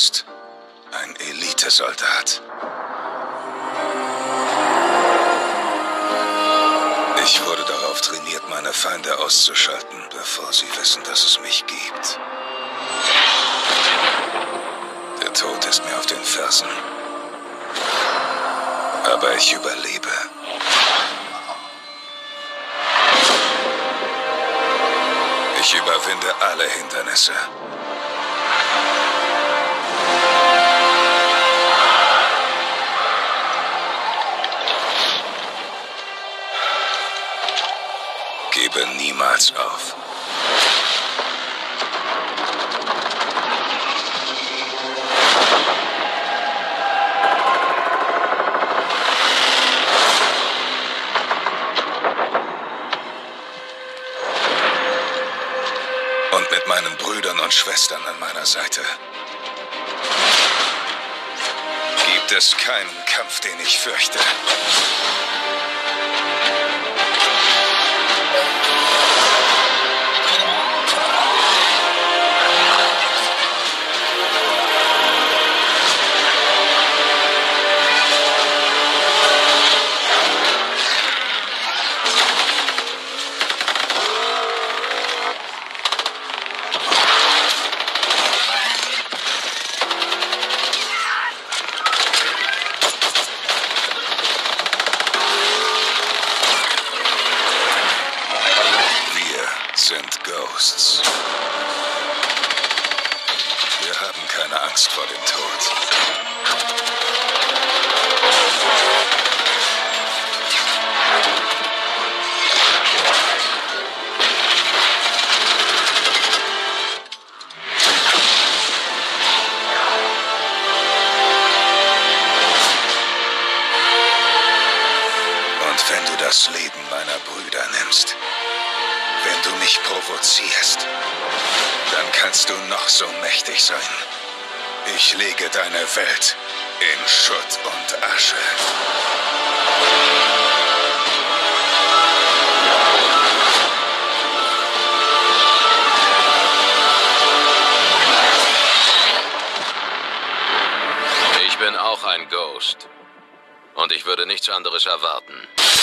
bist ein Elitesoldat. Ich wurde darauf trainiert, meine Feinde auszuschalten, bevor sie wissen, dass es mich gibt. Der Tod ist mir auf den Fersen. Aber ich überlebe. Ich überwinde alle Hindernisse. Gebe niemals auf. Und mit meinen Brüdern und Schwestern an meiner Seite gibt es keinen Kampf, den ich fürchte. Sind Ghosts. Wir haben keine Angst vor dem Tod. Und wenn du das Leben meiner Brüder nimmst, wenn du mich provozierst, dann kannst du noch so mächtig sein. Ich lege deine Welt in Schutt und Asche. Ich bin auch ein Ghost. Und ich würde nichts anderes erwarten.